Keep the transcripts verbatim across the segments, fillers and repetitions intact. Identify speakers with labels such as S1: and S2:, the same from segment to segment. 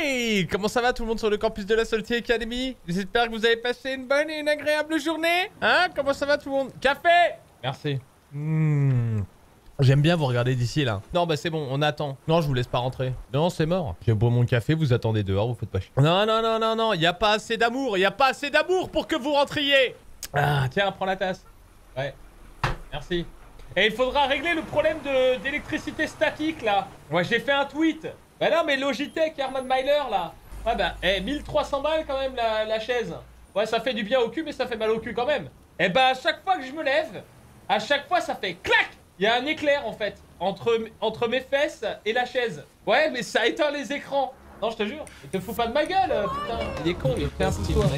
S1: Hey! Comment ça va tout le monde sur le campus de la Salty Academy? J'espère que vous avez passé une bonne et une agréable journée. Hein? Comment ça va tout le monde? Café! Merci. Mmh. J'aime bien vous regarder d'ici là. Non bah c'est bon, on attend. Non, je vous laisse pas rentrer. Non, c'est mort. J'ai beau mon café, vous attendez dehors, vous faites pas chier. Non, non, non, non, non, il y a pas assez d'amour. Il y a pas assez d'amour pour que vous rentriez. Ah, tiens, prends la tasse. Ouais. Merci. Et il faudra régler le problème d'électricité statique là. Ouais, j'ai fait un tweet. Bah non, mais Logitech, Herman Meyler là. Ouais bah, eh, mille trois cents balles quand même la, la chaise. Ouais, ça fait du bien au cul, mais ça fait mal au cul quand même. Et bah, à chaque fois que je me lève, à chaque fois ça fait clac. Il y a un éclair en fait, entre, entre mes fesses et la chaise. Ouais, mais ça éteint les écrans. Non, je te jure. Il te fout pas de ma gueule, euh, putain. Il est con, il fait un peu toi.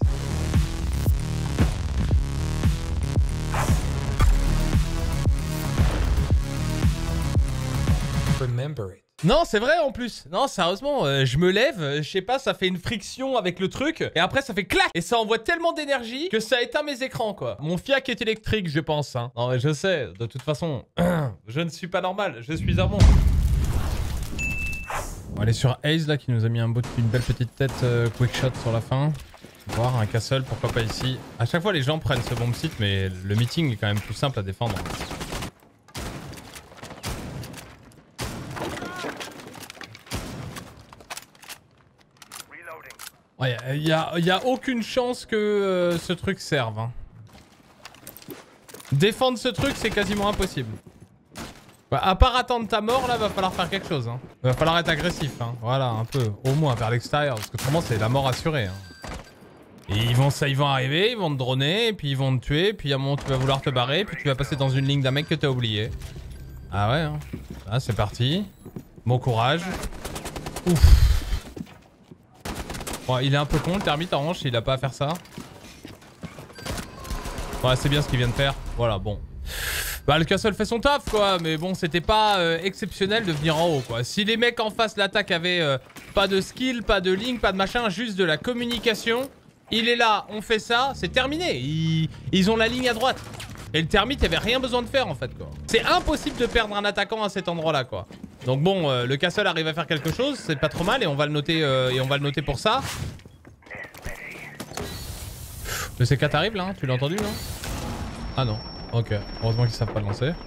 S2: Remember it.
S1: Non, c'est vrai en plus. Non, sérieusement, euh, je me lève, euh, je sais pas, ça fait une friction avec le truc. Et après, ça fait clac. Et ça envoie tellement d'énergie que ça éteint mes écrans, quoi. Mon fiac est électrique, je pense. Hein. Non, mais je sais. De toute façon, je ne suis pas normal. Je suis un monstre. On va aller sur Ace, là, qui nous a mis un beau, une belle petite tête euh, quick shot sur la fin. Voir un castle, pourquoi pas ici. À chaque fois, les gens prennent ce bomb site, mais le meeting est quand même plus simple à défendre. Ouais, il y a, y a aucune chance que euh, ce truc serve. Hein. Défendre ce truc, c'est quasiment impossible. Bah, à part attendre ta mort, là, va falloir faire quelque chose. Hein. Va falloir être agressif. Hein. Voilà, un peu. Au moins, vers l'extérieur. Parce que autrement, c'est la mort assurée. Hein. Et ils vont, ça, ils vont arriver, ils vont te droner, puis ils vont te tuer, puis à un moment, tu vas vouloir te barrer, puis tu vas passer dans une ligne d'un mec que t'as oublié. Ah ouais, hein. Ah, c'est parti. Bon courage. Ouf. Bon, il est un peu con le termite en revanche, il a pas à faire ça. Ouais, c'est bien ce qu'il vient de faire. Voilà, bon. Bah, le castle fait son taf, quoi. Mais bon, c'était pas euh, exceptionnel de venir en haut, quoi. Si les mecs en face, l'attaque avaient euh, pas de skill, pas de ligne, pas de machin, juste de la communication. Il est là, on fait ça, c'est terminé. Ils, ils ont la ligne à droite. Et le termite, il avait rien besoin de faire, en fait, quoi. C'est impossible de perdre un attaquant à cet endroit-là, quoi. Donc bon, euh, le castle arrive à faire quelque chose, c'est pas trop mal et on va le noter euh, et on va le noter pour ça. Le C quatre arrive là, hein, tu l'as entendu non? Ah non, ok, heureusement qu'ils savent pas le lancer.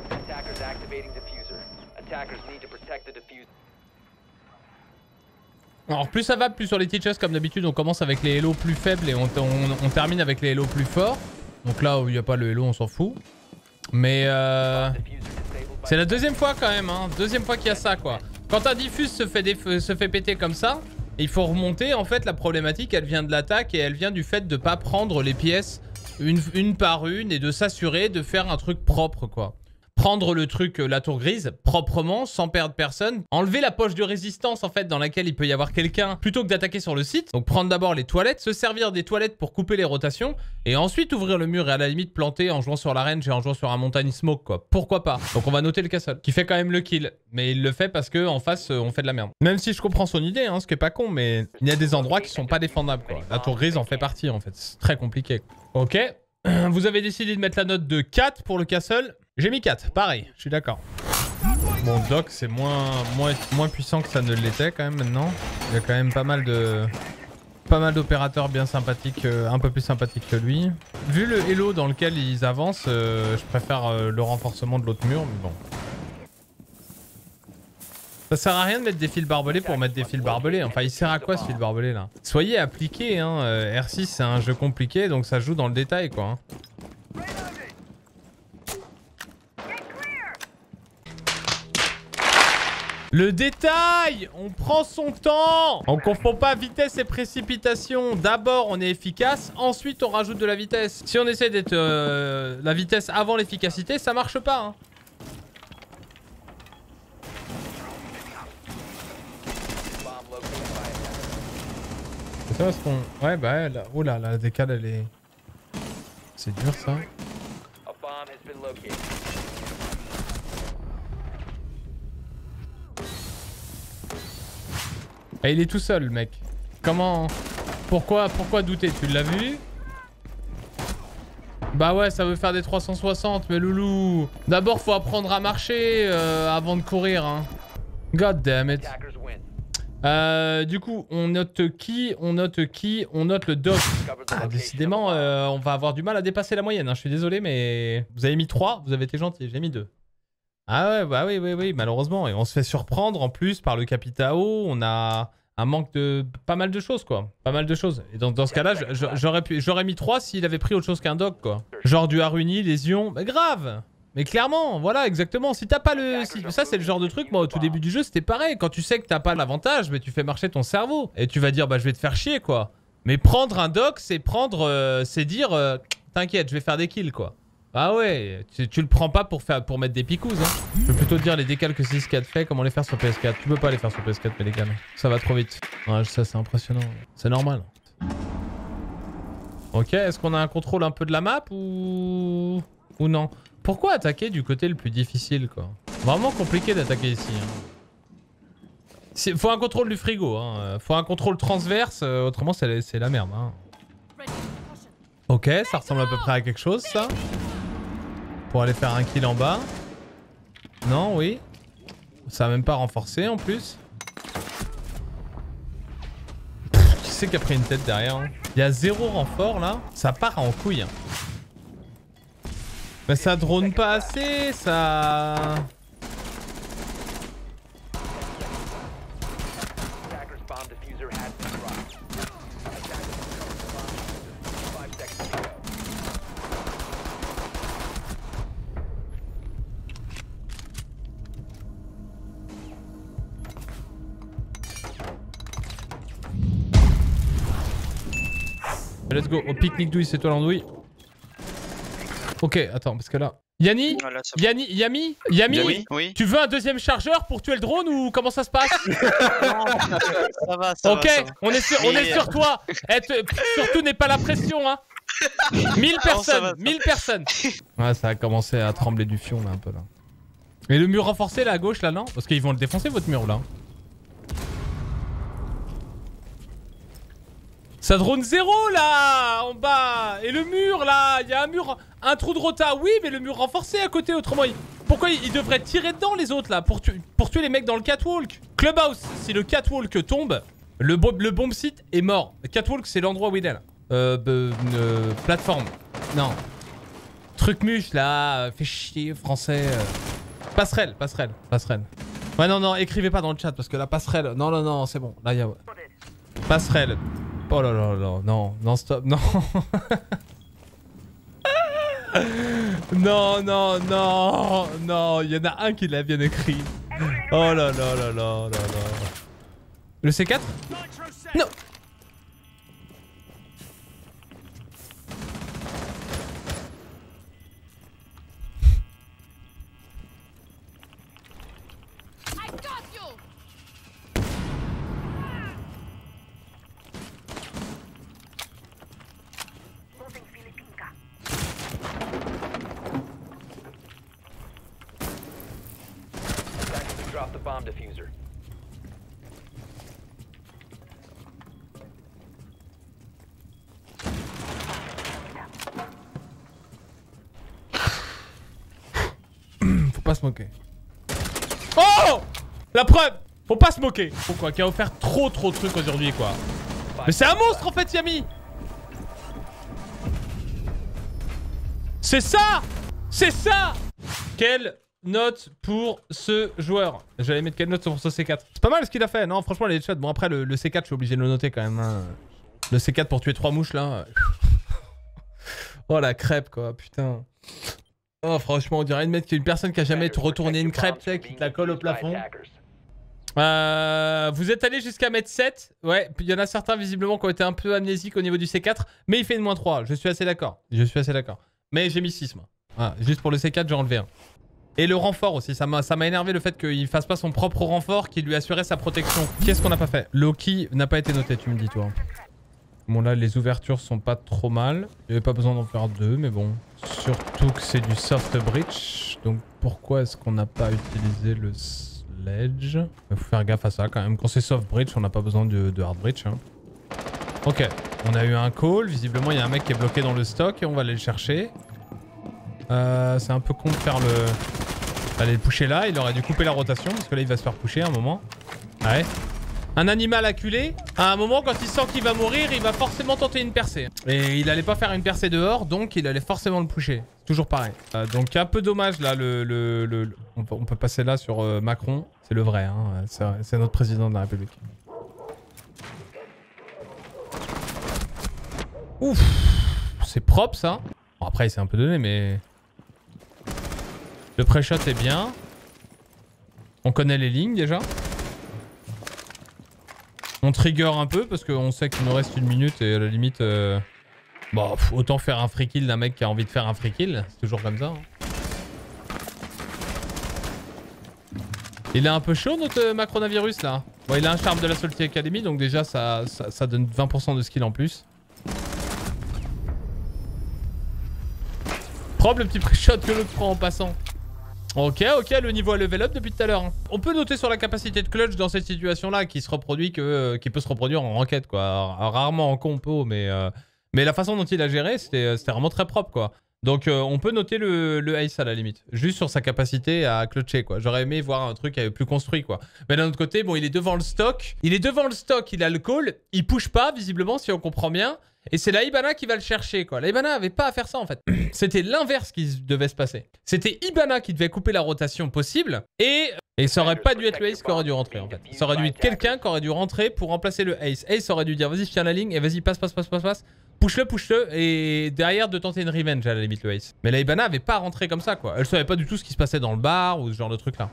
S1: Alors plus ça va, plus sur les teachers comme d'habitude on commence avec les hellos plus faibles et on, on, on termine avec les hellos plus forts. Donc là où il n'y a pas le hello on s'en fout. Mais euh... c'est la deuxième fois quand même, hein. Deuxième fois qu'il y a ça, quoi. Quand un diffuse se fait, se fait péter comme ça, il faut remonter. En fait, la problématique, elle vient de l'attaque et elle vient du fait de pas prendre les pièces une, une par une et de s'assurer de faire un truc propre, quoi. Prendre le truc, la tour grise, proprement, sans perdre personne. Enlever la poche de résistance, en fait, dans laquelle il peut y avoir quelqu'un, plutôt que d'attaquer sur le site. Donc prendre d'abord les toilettes, se servir des toilettes pour couper les rotations, et ensuite ouvrir le mur et à la limite planter en jouant sur la range et en jouant sur un montagne smoke, quoi. Pourquoi pas? Donc on va noter le castle, qui fait quand même le kill. Mais il le fait parce que en face, on fait de la merde. Même si je comprends son idée, hein, ce qui est pas con, mais il y a des endroits qui sont pas défendables, quoi. La tour grise en fait partie, en fait. C'est très compliqué. Ok. Vous avez décidé de mettre la note de quatre pour le castle. J'ai mis quatre, pareil, je suis d'accord. Bon, Doc, c'est moins, moins, moins puissant que ça ne l'était quand même maintenant. Il y a quand même pas mal de... Pas mal d'opérateurs bien sympathiques, euh, un peu plus sympathiques que lui. Vu le hello dans lequel ils avancent, euh, je préfère euh, le renforcement de l'autre mur, mais bon. Ça sert à rien de mettre des fils barbelés pour mettre des fils barbelés. Enfin, il sert à quoi ce fil barbelé là? Soyez appliqués, hein. Euh, R six c'est un jeu compliqué, donc ça joue dans le détail, quoi. Hein. Le détail! On prend son temps! On confond pas vitesse et précipitation. D'abord, on est efficace. Ensuite, on rajoute de la vitesse. Si on essaie d'être euh, la vitesse avant l'efficacité, ça marche pas. Hein. C'est ça parce qu'on... Ouais, bah, elle... Oh là, la décale, elle est... C'est dur, ça. Et il est tout seul, le mec. Comment... Pourquoi, pourquoi douter? Tu l'as vu? Bah ouais, ça veut faire des trois cent soixante, mais loulou. D'abord, faut apprendre à marcher euh, avant de courir. Hein. God damn it. Euh, du coup, on note qui? On note qui? On note le doc. Ah, décidément, euh, on va avoir du mal à dépasser la moyenne. Hein. Je suis désolé, mais vous avez mis trois. Vous avez été gentil. J'ai mis deux. Ah ouais, bah oui, oui, oui, malheureusement. Et on se fait surprendre en plus par le Capitao. On a un manque de pas mal de choses, quoi. Pas mal de choses. Et donc, dans ce cas-là, j'aurais pu, j'aurais mis trois s'il avait pris autre chose qu'un doc, quoi. Genre du Haruni, lésion. Bah grave. Mais clairement, voilà, exactement. Si t'as pas le... Si... Ça, c'est le genre de truc, moi, au tout début du jeu, c'était pareil. Quand tu sais que t'as pas l'avantage, mais tu fais marcher ton cerveau. Et tu vas dire, bah, je vais te faire chier, quoi. Mais prendre un doc, c'est prendre... Euh, c'est dire, euh, t'inquiète, je vais faire des kills, quoi. Ah ouais, tu, tu le prends pas pour, faire, pour mettre des picouses, hein. Je peux plutôt te dire les décals que six quatre fait, comment les faire sur P S quatre. Tu peux pas les faire sur P S quatre, mes décals. Ça va trop vite. Ouais, ça, c'est impressionnant. C'est normal. Ok, est-ce qu'on a un contrôle un peu de la map ou... Ou non? Pourquoi attaquer du côté le plus difficile, quoi? Vraiment compliqué d'attaquer ici. Hein. Faut un contrôle du frigo, hein. Faut un contrôle transverse, euh, autrement c'est la merde. Hein. Ok, ça ressemble à peu près à quelque chose, ça. Pour aller faire un kill en bas. Non, oui. Ça a même pas renforcé, en plus. Pff, qui c'est qui a pris une tête derrière? Hein? Il y a zéro renfort, là. Ça part en couille. Hein. Mais ça drone pas assez, ça... Let's go, au pique-nique douille, c'est toi l'andouille. Ok, attends, parce que là... Yanni, voilà, Yanni, Yami, Yami, oui, oui. Tu veux un deuxième chargeur pour tuer le drone ou comment ça se passe? Non, ça va, ça Ok, va, ça va. on est sur, on est sur toi. Et surtout, n'aie pas la pression, hein. mille personnes, non, mille personnes. Ouais, ça a commencé à trembler du fion, là, un peu, là. Et le mur renforcé, là, à gauche, là, non? Parce qu'ils vont le défoncer, votre mur, là. Ça drone zéro là en bas. Et le mur là, il y a un mur, un trou de rota, oui, mais le mur renforcé à côté, autrement il... Pourquoi ils devraient tirer dedans les autres là pour, tu... pour tuer les mecs dans le catwalk? Clubhouse, si le catwalk tombe, le, bo le bomb site est mort. Le catwalk c'est l'endroit où il est là. Euh, euh, plateforme. Non. Truc muche là, fait chier, français. Euh... Passerelle, passerelle, passerelle. Ouais non, non, écrivez pas dans le chat parce que la passerelle, non, non, non, c'est bon. Là il y a... Passerelle. Oh là là là, non, non, stop, non. Non, non, non, non, il y en a un qui l'a bien écrit. Oh là là là là là là. Le C quatre? Non.
S3: Drop the bomb diffuser.
S1: Faut pas se moquer. Oh! La preuve! Faut pas se moquer. Pourquoi? Qui a offert trop trop de trucs aujourd'hui, quoi. Mais c'est un monstre en fait, Yami! C'est ça! C'est ça! Quelle note pour ce joueur? J'allais mettre quelle note pour ce C quatre? C'est pas mal ce qu'il a fait, non? Franchement, les headshots. Bon, après, le, le C quatre, je suis obligé de le noter quand même. Hein. Le C quatre pour tuer trois mouches là. Oh la crêpe, quoi, putain. Oh, franchement, on dirait une, mec, une personne qui a jamais retourné une crêpe, tu sais, qui te la colle au plafond. Euh, vous êtes allé jusqu'à mettre sept. Ouais, il y en a certains visiblement qui ont été un peu amnésiques au niveau du C quatre. Mais il fait une moins trois. Je suis assez d'accord. Je suis assez d'accord. Mais j'ai mis six, moi. Voilà, juste pour le C quatre, j'ai enlevé un. Et le renfort aussi, ça m'a énervé le fait qu'il fasse pas son propre renfort qui lui assurait sa protection. Qu'est-ce qu'on n'a pas fait? Loki n'a pas été noté, tu me dis toi. Bon là, les ouvertures sont pas trop mal. Il n'y avait pas besoin d'en faire deux, mais bon. Surtout que c'est du soft breach. Donc pourquoi est-ce qu'on n'a pas utilisé le sledge? Il faut faire gaffe à ça quand même. Quand c'est soft breach, on n'a pas besoin de, de hard breach. Hein. Ok, on a eu un call. Visiblement, il y a un mec qui est bloqué dans le stock et on va aller le chercher. Euh, c'est un peu con de faire le... Aller le pusher là, il aurait dû couper la rotation parce que là il va se faire pusher un moment. Ouais. Un animal acculé, à un moment, quand il sent qu'il va mourir, il va forcément tenter une percée. Et il allait pas faire une percée dehors, donc il allait forcément le pusher. Toujours pareil. Euh, donc un peu dommage là, le, le, le, le... On, peut, on peut passer là sur euh, Macron. C'est le vrai, hein. C'est notre président de la République. Ouf, c'est propre ça. Bon, après, il s'est un peu donné, mais... Le pré-shot est bien. On connaît les lignes déjà. On trigger un peu parce qu'on sait qu'il nous reste une minute et à la limite... Euh... Bon, autant faire un free kill d'un mec qui a envie de faire un free kill. C'est toujours comme ça. Hein. Il est un peu chaud notre macronavirus là. Bon, il a un charme de la Salty Academy, donc déjà ça, ça, ça donne vingt pour cent de skill en plus. Propre le petit pré-shot que l'autre prend en passant. Ok, ok, le niveau a level up depuis tout à l'heure. Hein. On peut noter sur la capacité de clutch dans cette situation-là qui se reproduit que, euh, qui peut se reproduire en ranked, quoi. Rarement en compo, mais, euh, mais la façon dont il a géré, c'était vraiment très propre, quoi. Donc euh, on peut noter le, le ace à la limite, juste sur sa capacité à clutcher, quoi. J'aurais aimé voir un truc plus construit, quoi. Mais d'un autre côté, bon, il est devant le stock. Il est devant le stock, il a le call, il push pas, visiblement, si on comprend bien. Et c'est la Hibana qui va le chercher, quoi. La Hibana avait pas à faire ça, en fait. C'était l'inverse qui devait se passer. C'était Hibana qui devait couper la rotation possible. Et, et ça aurait pas dû être le ace qui aurait dû rentrer, en fait. Ça aurait dû être quelqu'un qui aurait dû rentrer pour remplacer le ace. Ace aurait dû dire, vas-y, je tiens la ligne, et vas-y, passe, passe, passe, passe, passe. Push-le, push-le, et derrière de tenter une revenge à la limite, le ace. Mais la Hibana avait pas rentré comme ça, quoi. Elle savait pas du tout ce qui se passait dans le bar ou ce genre de truc-là.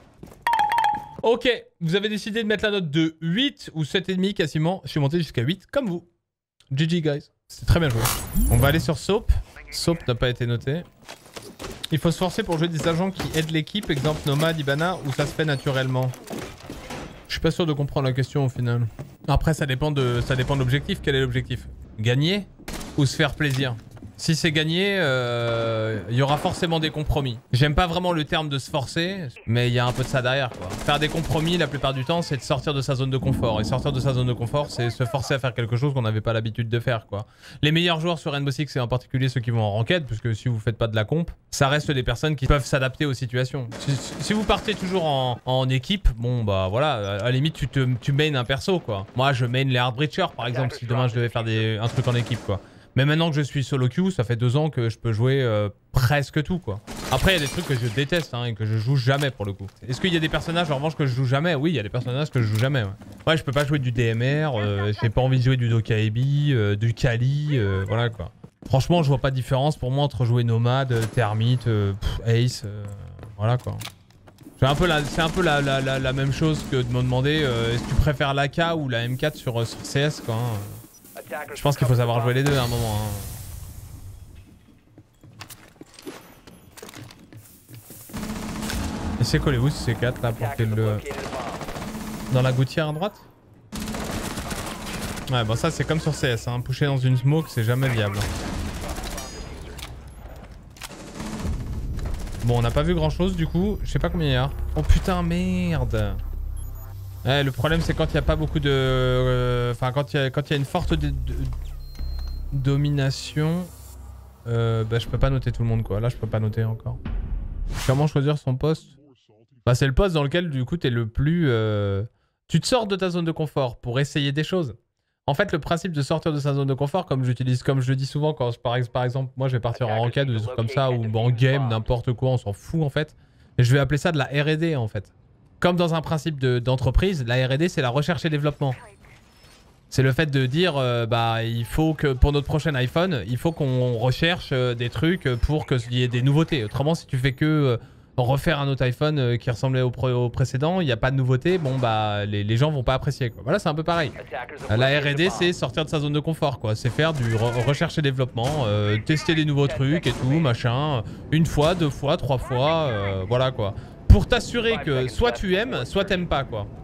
S1: Ok, vous avez décidé de mettre la note de huit ou sept virgule cinq quasiment. Je suis monté jusqu'à huit, comme vous. G G, guys. C'est très bien joué. On va aller sur Soap. Soap n'a pas été noté. Il faut se forcer pour jouer des agents qui aident l'équipe, exemple Nomad, Hibana, ou ça se fait naturellement. Je suis pas sûr de comprendre la question au final. Après, ça dépend de, ça dépend de l'objectif. Quel est l'objectif? Gagner ou se faire plaisir? Si c'est gagner, euh, il y aura forcément des compromis. J'aime pas vraiment le terme de se forcer, mais il y a un peu de ça derrière, quoi. Faire des compromis, la plupart du temps, c'est de sortir de sa zone de confort. Et sortir de sa zone de confort, c'est se forcer à faire quelque chose qu'on n'avait pas l'habitude de faire, quoi. Les meilleurs joueurs sur Rainbow Six, et en particulier ceux qui vont en ranked, puisque si vous faites pas de la comp, ça reste des personnes qui peuvent s'adapter aux situations. Si, si vous partez toujours en, en équipe, bon bah voilà, à la limite tu, te, tu main un perso, quoi. Moi je main les hard breachers par exemple, si demain je devais faire des, un truc en équipe, quoi. Mais maintenant que je suis solo queue, ça fait deux ans que je peux jouer euh, presque tout, quoi. Après, il y a des trucs que je déteste hein, et que je joue jamais pour le coup. Est-ce qu'il y a des personnages en revanche que je joue jamais? Oui, il y a des personnages que je joue jamais. Ouais, ouais je peux pas jouer du D M R, euh, j'ai pas envie de jouer du Dokaebi, euh, du Kali, euh, voilà quoi. Franchement, je vois pas de différence pour moi entre jouer Nomad, Thermite, euh, pff, Ace, euh, voilà quoi. C'est un peu, la, un peu la, la, la, la même chose que de me demander euh, est-ce que tu préfères l'A K ou la M quatre sur, sur C S, quoi. Hein. Je pense qu'il faut savoir jouer les deux à un moment. Hein. Et c'est collé où ces quatre là pour qu'il le... Dans la gouttière à droite? Ouais, bon ça c'est comme sur C S, hein. Pusher dans une smoke c'est jamais viable. Bon, on n'a pas vu grand chose du coup. Je sais pas combien il y a. Oh putain, merde. Ouais, le problème c'est quand il n'y a pas beaucoup de... Enfin, euh, quand il y, y a une forte de, de, domination, euh, bah je peux pas noter tout le monde quoi. Là je peux pas noter encore. Comment choisir son poste? Bah c'est le poste dans lequel du coup t'es le plus... Euh... Tu te sors de ta zone de confort pour essayer des choses. En fait le principe de sortir de sa zone de confort, comme j'utilise, comme je le dis souvent quand je, par, par exemple moi je vais partir en ranked ou des trucs comme ça, ou en game, n'importe quoi, on s'en fout en fait. Et je vais appeler ça de la R et D en fait. Comme dans un principe d'entreprise, de, la R et D c'est la recherche et développement. C'est le fait de dire, euh, bah il faut que pour notre prochain iPhone, il faut qu'on recherche euh, des trucs pour qu'il y ait des nouveautés. Autrement, si tu fais que euh, refaire un autre iPhone euh, qui ressemblait au, au précédent, il n'y a pas de nouveauté, bon bah les, les gens vont pas apprécier, quoi. Voilà, c'est un peu pareil. La R et D c'est sortir de sa zone de confort, quoi. C'est faire du re recherche et développement, euh, tester des nouveaux trucs et tout, machin. Une fois, deux fois, trois fois, euh, voilà quoi. Pour t'assurer que soit tu aimes, soit t'aimes pas, quoi.